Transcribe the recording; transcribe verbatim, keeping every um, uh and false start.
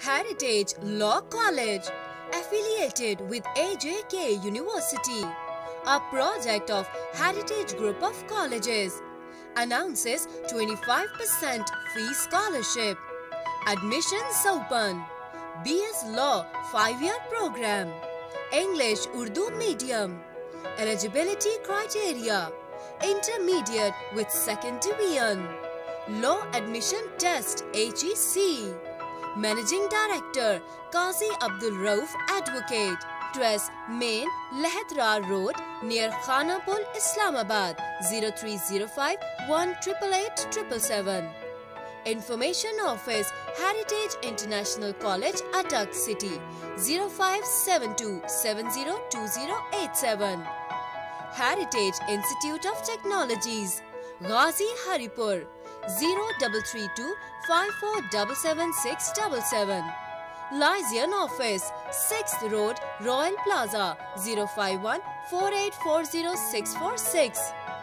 Heritage Law College, affiliated with A J K University, a project of Heritage Group of Colleges, announces twenty-five percent fee scholarship. Admissions open. B S Law five-year program. English Urdu medium. Eligibility criteria: intermediate with second division. Law admission test H E C. Managing Director Qazi Abdul Rauf Advocate. Address Main Lehdra Road near Khanapur, Islamabad zero three zero five one eight eight eight seven seven. Information Office Heritage International College, Attock City zero five seven two seven zero two zero eight seven. Heritage Institute of Technologies, Ghazi Haripur zero three three two five four seven seven six seven seven. Lysian Office, sixth Road, Royal Plaza zero five one four eight four zero six four six.